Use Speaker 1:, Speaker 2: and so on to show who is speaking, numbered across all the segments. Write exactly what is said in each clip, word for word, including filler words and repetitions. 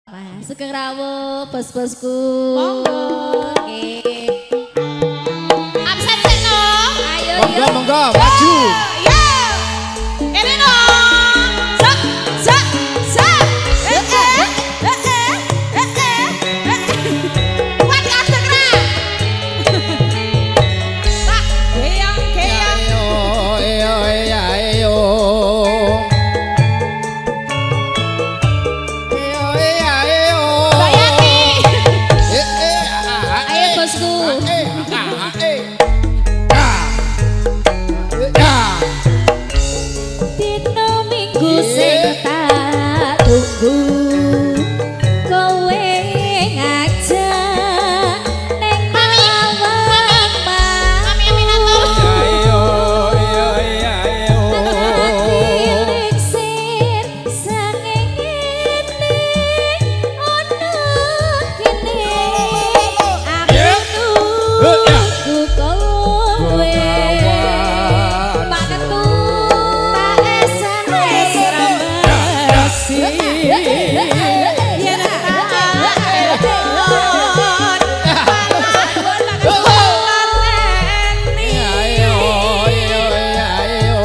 Speaker 1: Sugeng rawuh bos-bosku.
Speaker 2: Monggo.
Speaker 1: Nggih.
Speaker 2: Absen seno.
Speaker 1: Ayo
Speaker 3: Monggo
Speaker 1: yuk.
Speaker 3: monggo maju.
Speaker 2: Yo. Kene dong. Sak sak sak. Eh eh eh eh eh eh. Kuat kadek ra. Pak, geyang geyang.
Speaker 3: Ayo ayo ayo. Ayo ayo.
Speaker 2: Bayati.
Speaker 3: Eh eh ah.
Speaker 1: Ayo bosku.
Speaker 3: Eh ah eh. Ya.
Speaker 1: Dino minggu sing tak tunggu kowe ngajak neng mawon
Speaker 2: Mami Aminatul.
Speaker 3: Ayo ayo ayo.
Speaker 1: Sir sangene ono kene aku tunggu kowe Pak Ketut Pak S M S
Speaker 2: Yen
Speaker 3: Ayo ayo ayo.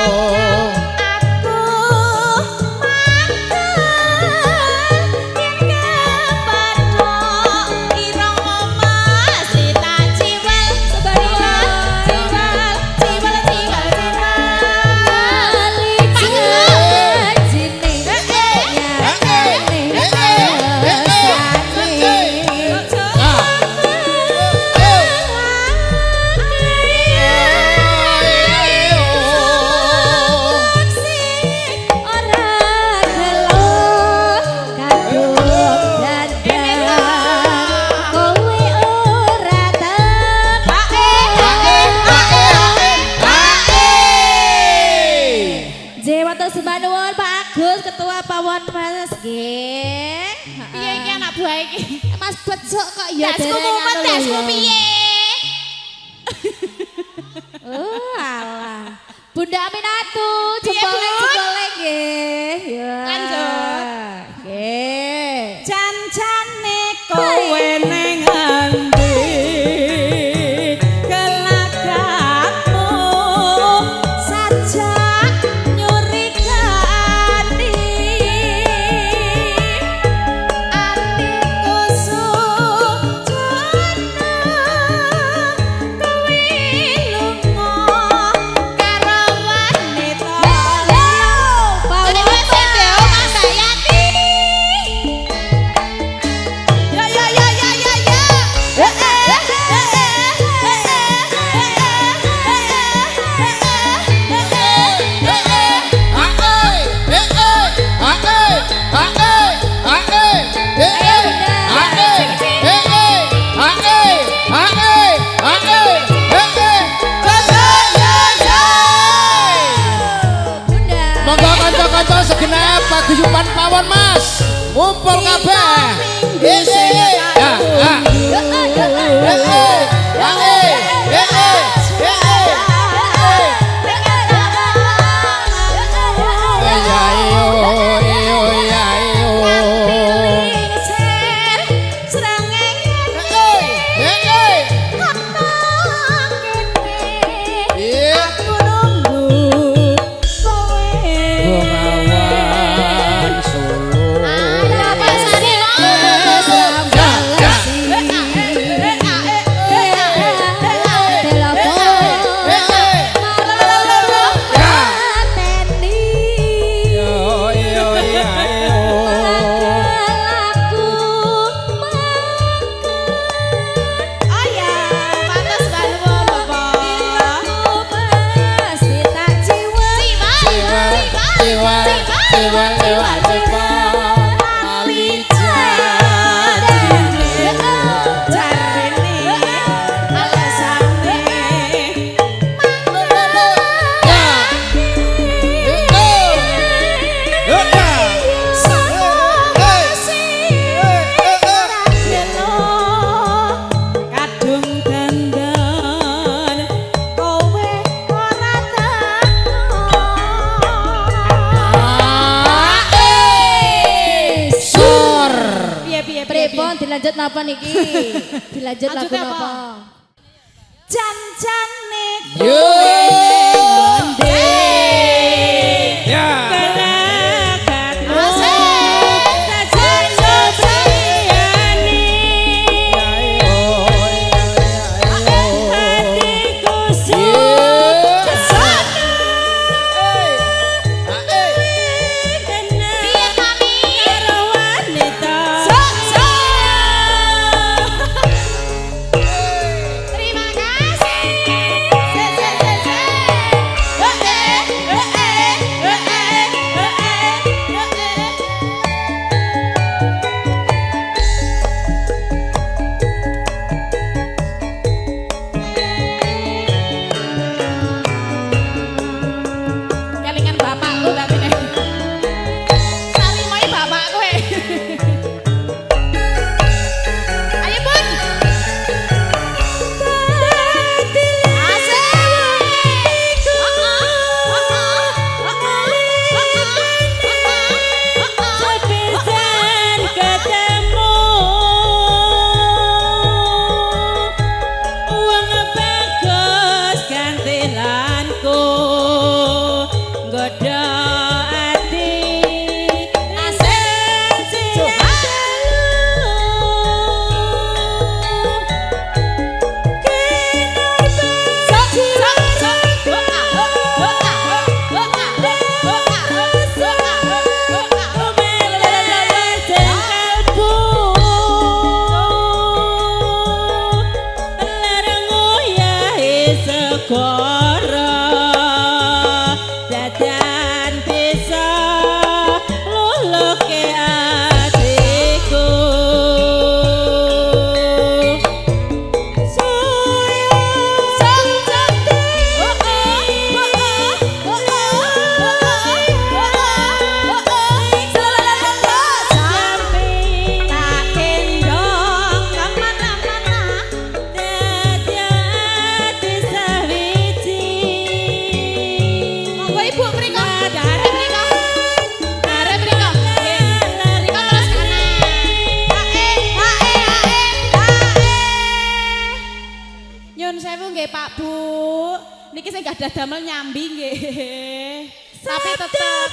Speaker 1: Sebanuwun Pak Agus Ketua Pawon Mas nggih.
Speaker 2: Piye iki anak buah iki?
Speaker 1: Mas Bejo kok ya
Speaker 2: Dasku mumet, dasku piye?
Speaker 1: Oh alah. Bunda Aminatu
Speaker 2: Piye,
Speaker 1: jempole
Speaker 2: Bun?
Speaker 1: jempole nggih. Ya.
Speaker 2: Lanjut.
Speaker 1: Nggih.
Speaker 2: Jan-jane kowe ning endi? Gelagakmu sajak nyurigani. Atiku sujono kowe lunga karo wanita liya. Jadi wis dhewe Mas Dayati. Ya ya ya ya ya ya. Eh eh eh
Speaker 1: Bunda.
Speaker 3: Monggo kanca-kanca segenap paguyuban pawon Mas. Ngumpul kabeh. Isi. Ya, ya. Eh, eh, ya, eh, eh, eh, eh, eh. Ya, ayo, ayo, ya, ayo. Eh, eh, eh. Iya. Bengawan Solo. Yo, yo, ya, ayo. Jiwa, jiwa, jiwa, jiwa.
Speaker 2: Kowe ora teko.
Speaker 1: Mon dilanjut napa niki? Dilanjut lagu napa?
Speaker 2: Jan-jane
Speaker 3: Yo.
Speaker 2: Ngonde.
Speaker 3: Ya.
Speaker 2: Pak Bu, niki sing gadah damel nyambi nggih. Tapi tetep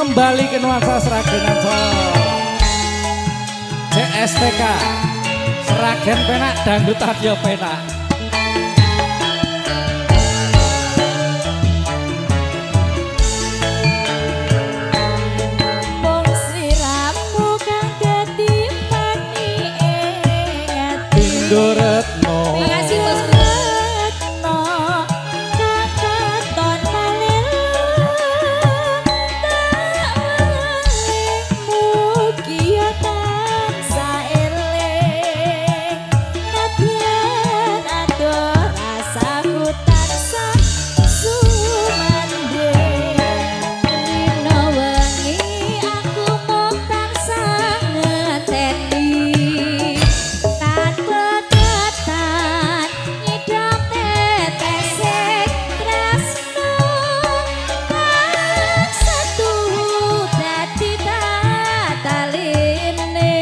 Speaker 4: kembali ke nuansa Sragen Ancol. C S T K Sragen penak dangdut yo penak.
Speaker 1: Mung sliramu kang dadi pani ing ati.
Speaker 4: Retno.
Speaker 1: Terima kasih bosku. Retno kakaton malih tak mugi tansah eling nadyan adoh rasaku tansah sumandhing rina wengi aku mung tansah ngeteni tanpa ketan nyidam tetesek tresno kang setuhu dadi tataline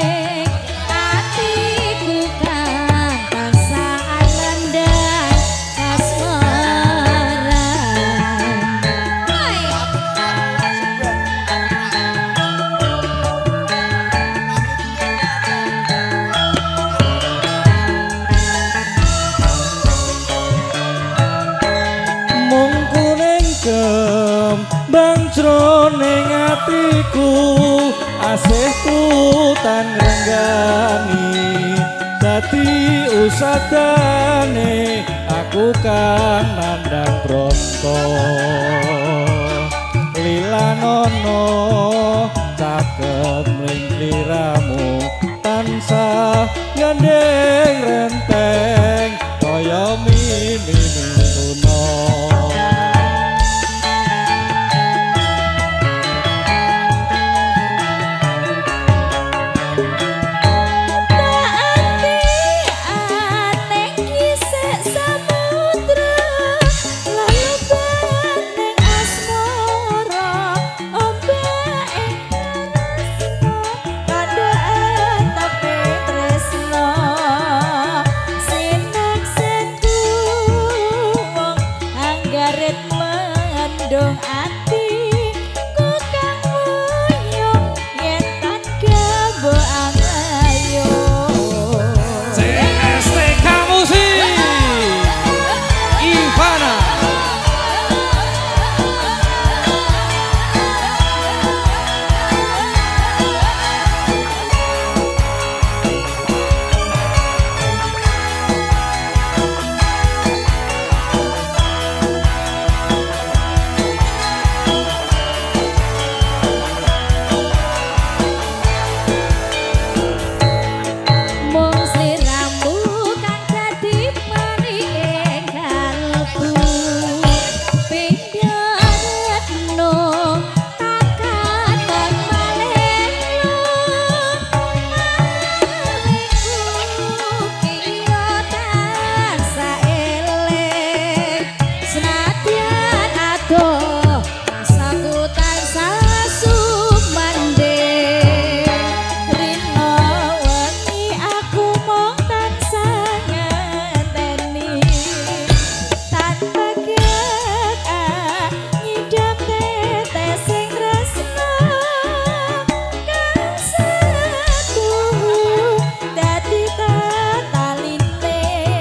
Speaker 1: atiku kang tansah alendang kasmaran.
Speaker 4: Mung kuning kembang jroning atiku asihku tan renggani dadi usadane aku kan nandang bronto lilanono caket mring liramu tansah gandeng renteng kaya mini tuno.
Speaker 1: Aneh kisah samudra lalu baneng asmara ombak ing tresno kandhaan tapi tresno sinak seku wong anggaret mendung ati ku kang nguyung yen tan gabo angayo.
Speaker 4: C S T K Musik Ivana.
Speaker 1: Mung sliramu kang dadi mari ing kalbu pindha retno takaton malih malihku kira tansah eling senadyan adoh rasaku tansah sumandhing rina wengi aku mung tansah ngenteni tanpa kekan nyidam tetes sing tresno kang setuhu dadi tataline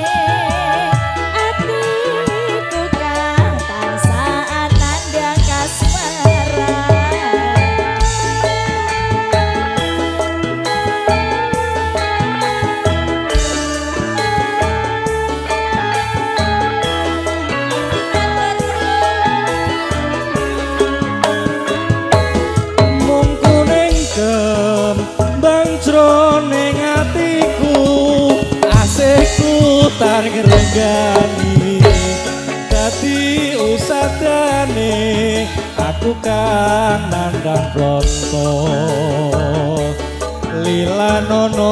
Speaker 1: atiku kang tansah anandang kasmaran.
Speaker 4: Mung kuning kembang jroning atiku asihku tar ngrenggani dadi usadane aku kang nandang bronto lilanono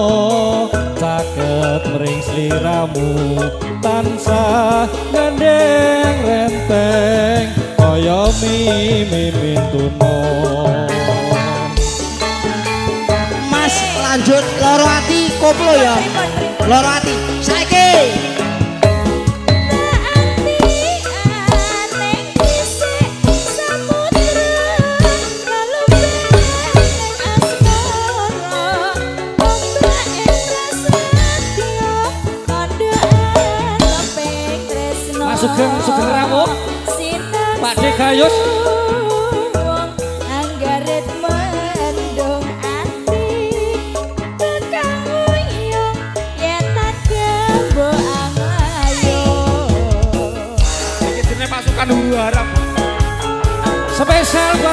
Speaker 4: caket mring sliramu tansah gandeng renteng kaya mimi tuno.
Speaker 3: Mas lanjut loro ati koplo ya. Loro ati. Saiki.
Speaker 1: Aneh kisah samudra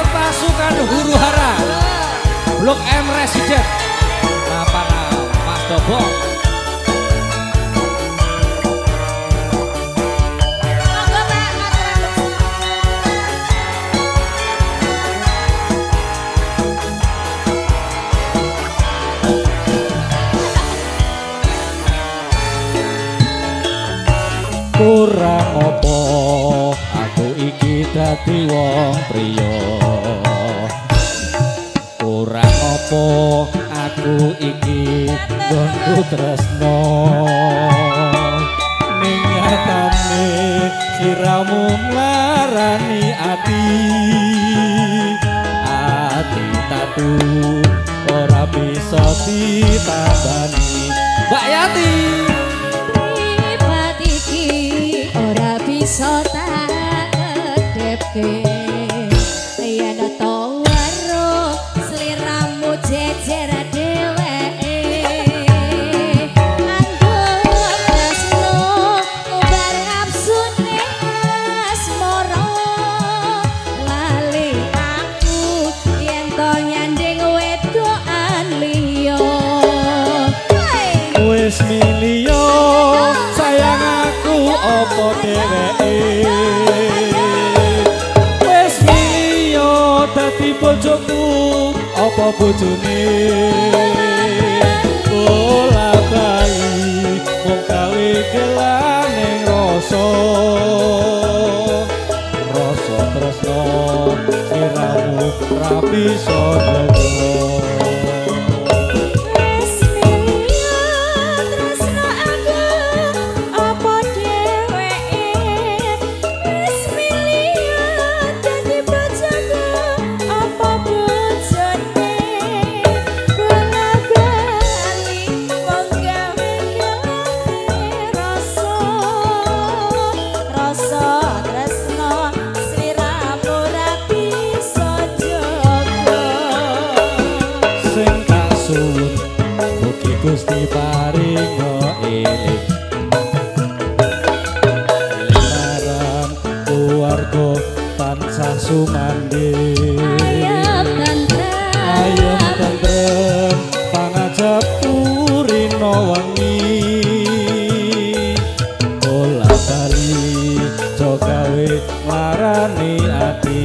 Speaker 4: pasukan huru hara Blok M Resident Rapana Mas Dobo kurang opo aku iki dadi wong priya kurang opo aku iki nggonku tresno ning nyatane siramu nglarani ati ati tatu ora bisa ditambani Mbak Yati
Speaker 1: ora bisa tak kedepke yen to weruh sliramu jejer dheweke anggap tresno ubar nafsune asmara lali aku yen to nyanding wedokan liya
Speaker 4: wis milio sayang aku opo dheweke wis milio dadi bojoku opo bojone bola bali mung gawe gelaning rasa rasa tresno siramu ra bisa jaga Gusti paringo eling marang keluarga tansah sumandhe
Speaker 1: ayam tentrem
Speaker 4: ayam tentrem pangajap urina wengi bola bali jo gawe larani ati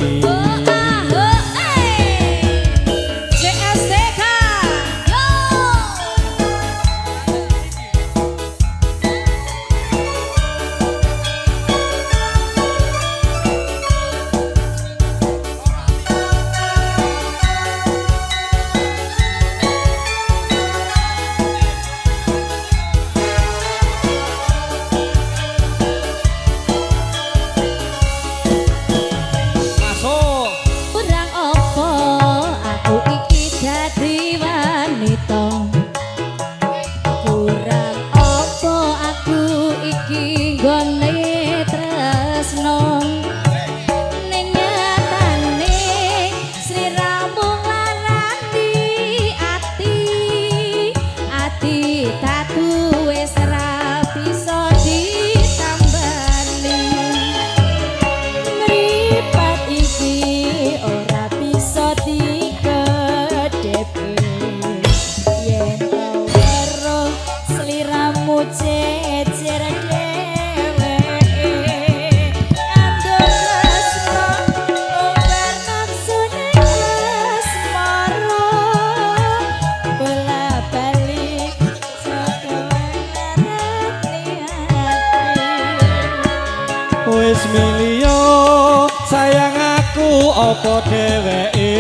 Speaker 4: wis milio sayang aku opo dheweke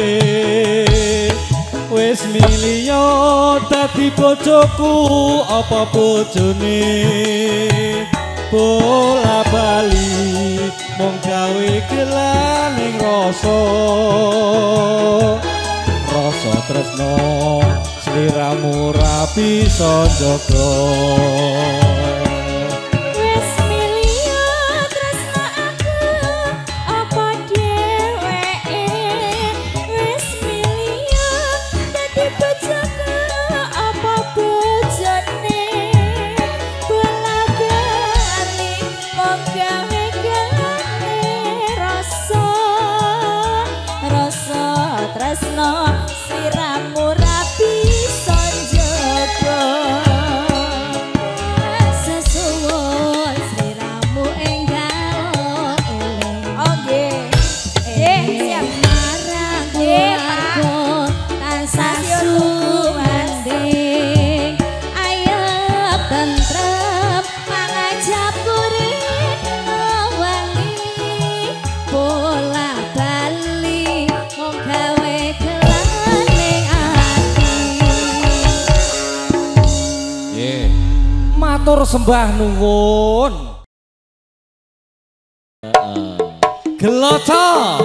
Speaker 4: wis milio dadi bojoku opo bojone bola bali mung gawe gelaning rasa rasa tresno sliramu ra bisa njaga
Speaker 1: tresno siramu rapi son jaga sesuwun siramu enggal eling oh nggih nggih siap marang keluarga tansah sumanding ayep tentrem mangajab kuring wangi bola bali mung gawe gelaning ati
Speaker 4: nggih matur sembah nuwun heeh geloco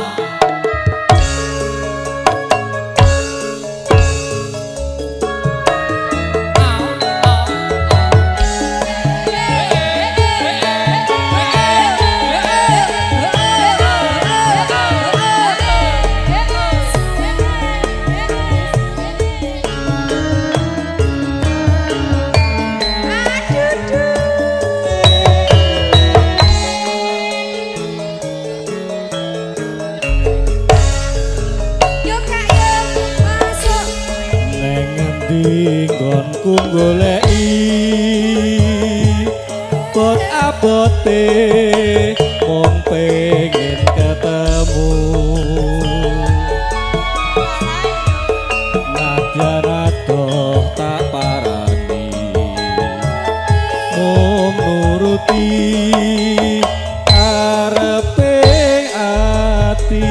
Speaker 4: nggonku goleki bot abote mung pengen ketemu nadyan adoh tak parani mung nuruti karepe ati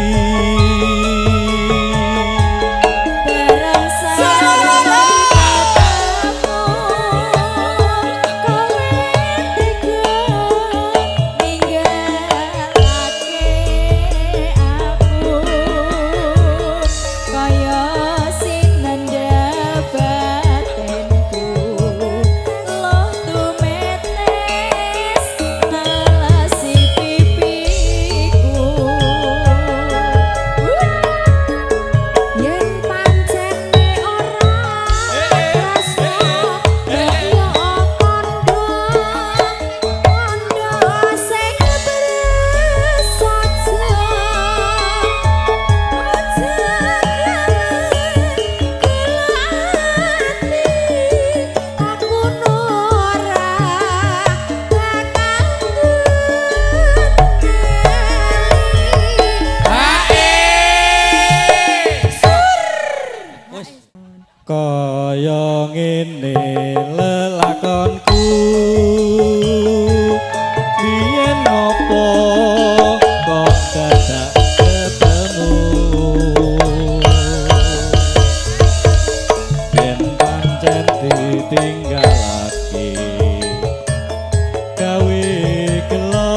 Speaker 4: kaya ngene lelakonku biyen ngopo kok dadak ketemu yen pancen ditinggalake gawe gelo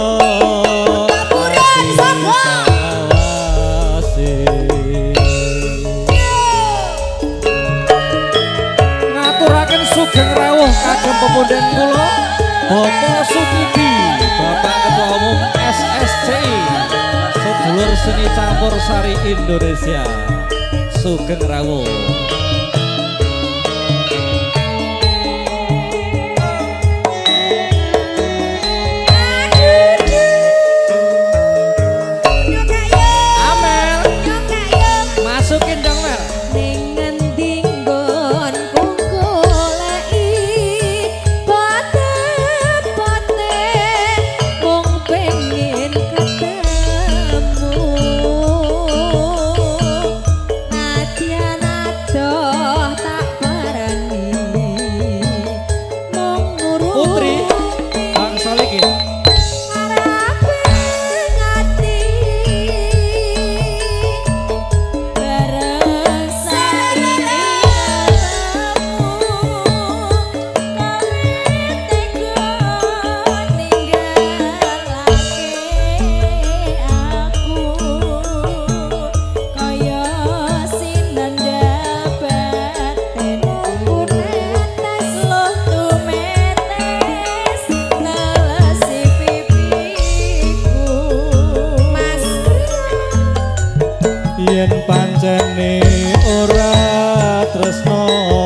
Speaker 4: sugeng rawuh kagem pemunden kula Bapak Sukidi Bapak Ketua Umum S S C I sedulur seni campur sari Indonesia sugeng rawuh Amel masukin dong Mel yen pancene ora tresno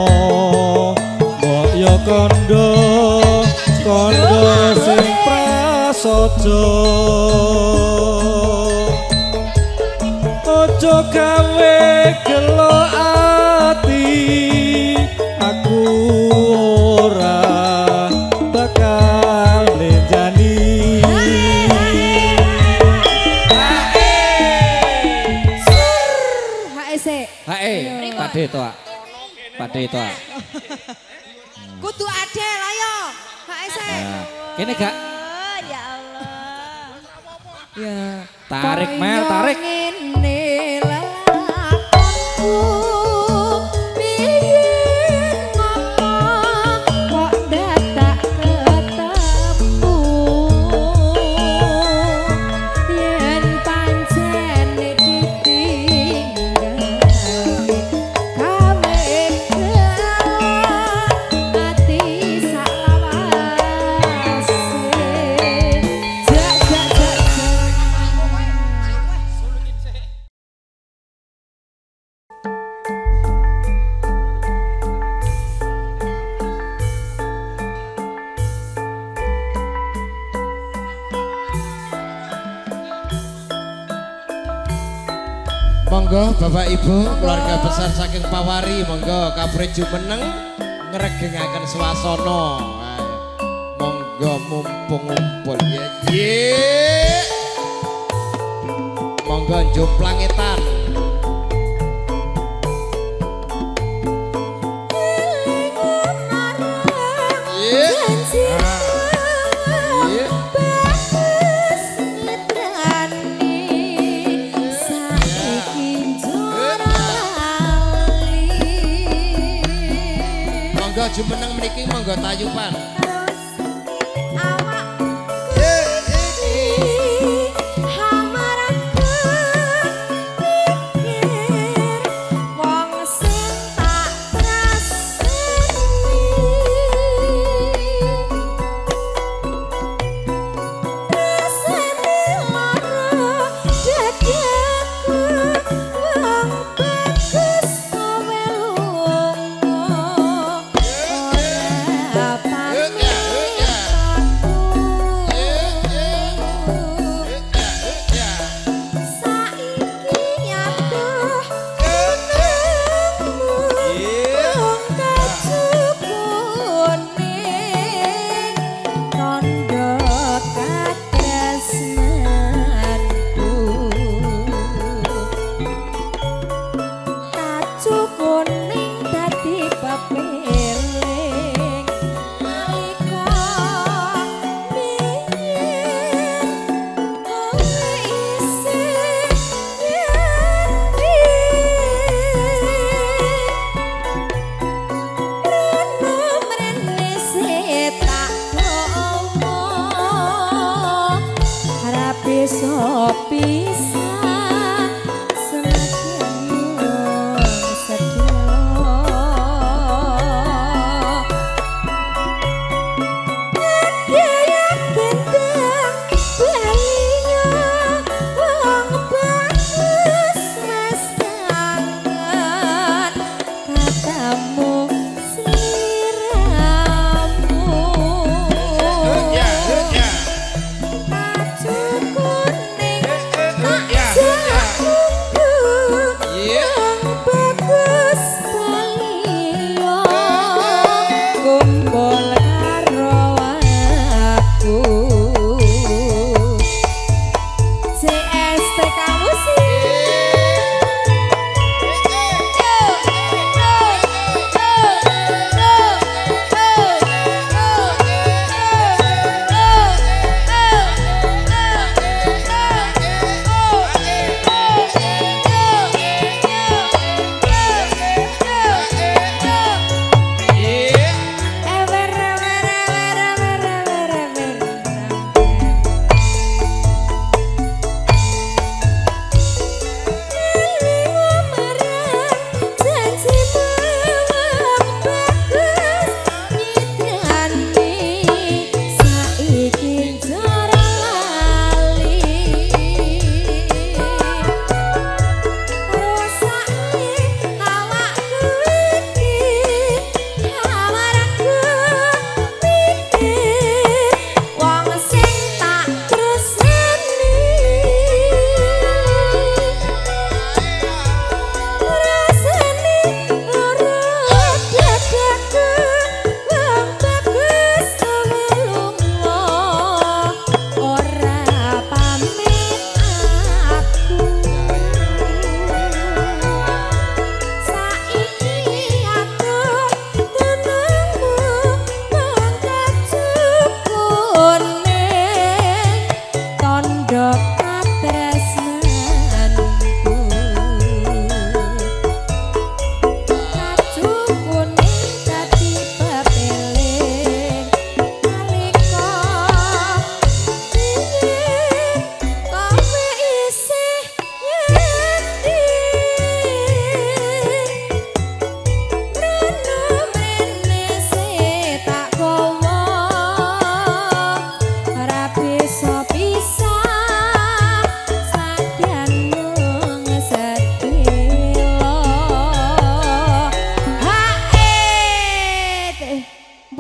Speaker 4: mbok yo kondo kondo sing prasaja ojo gawe gelo ati aku ora bakal lenjani
Speaker 1: H S E.
Speaker 4: hae pade to ah pade to ah
Speaker 5: Kudu ade lah yo. H S E.
Speaker 4: nah kene gak
Speaker 5: Oh, ya Allah.
Speaker 4: ya tarik Mel tarik
Speaker 1: Ngene lelakonku biyen ngomong kok dadak ketemu yen pancen ditinggal gawe ati salawase jak jak jak
Speaker 3: Monggo Bapak Ibu keluarga besar saking Pawari monggo kabret jumeneng ngregengaken swasana. Ayo. Monggo mumpung ngumpul ya. Ye. Monggo jomplangetan. Ye. Ye. Monggo jumeneng mriki monggo tayupan.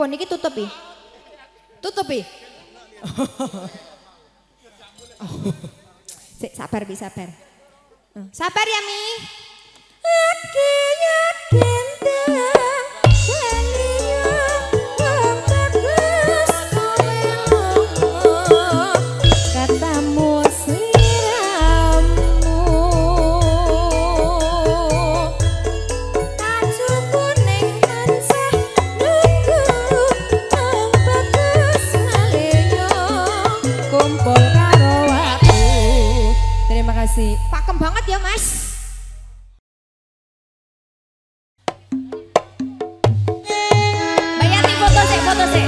Speaker 5: niki tutupi. Tutupi. Sik sabar bi sabar. Sabar ya Mi. Aki yakin katamu sliramu kacuku ning tansah nunggu nang bagus saleyo kumpul karo aku. Terima kasih. Pakem banget ya Mas. Bayati foto sih, foto sih.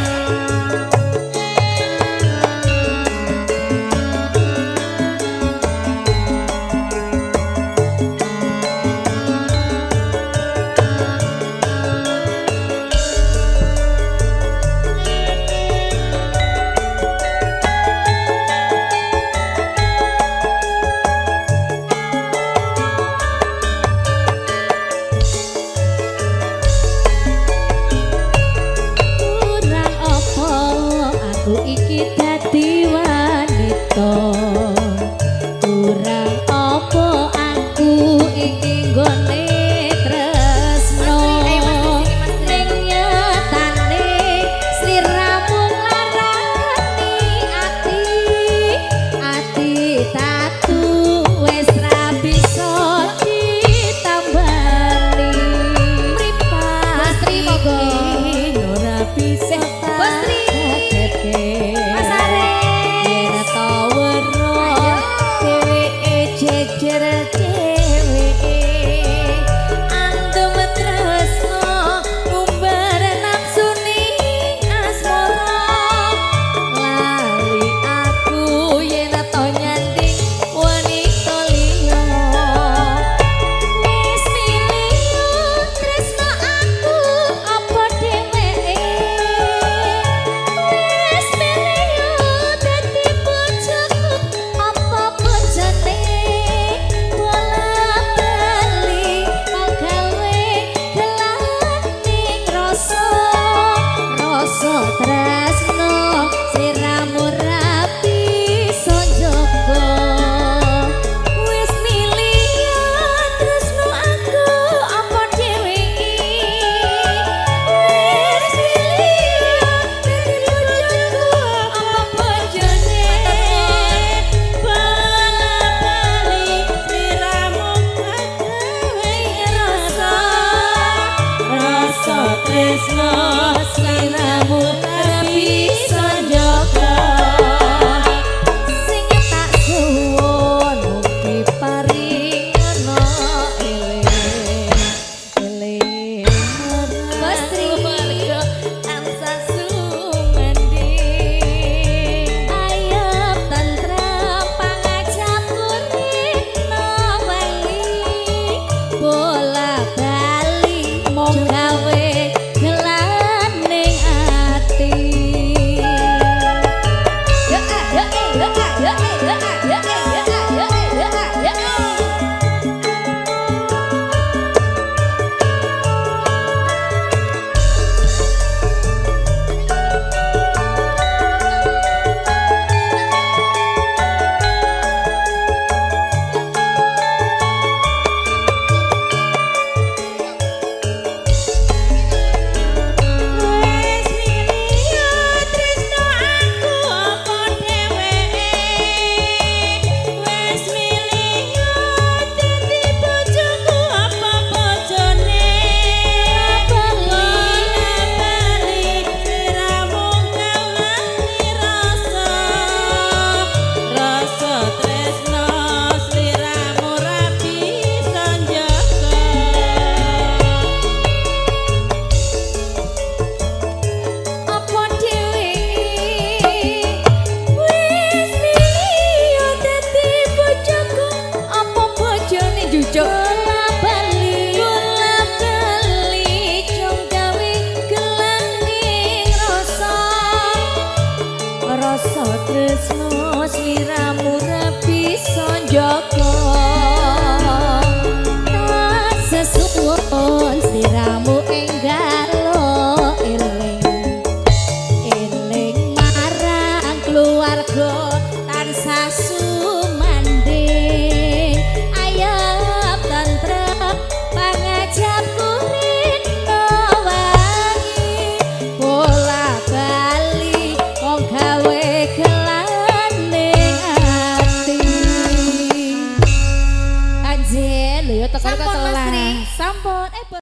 Speaker 1: Bola bali mau gawe gelan
Speaker 5: Bon, eh Bon.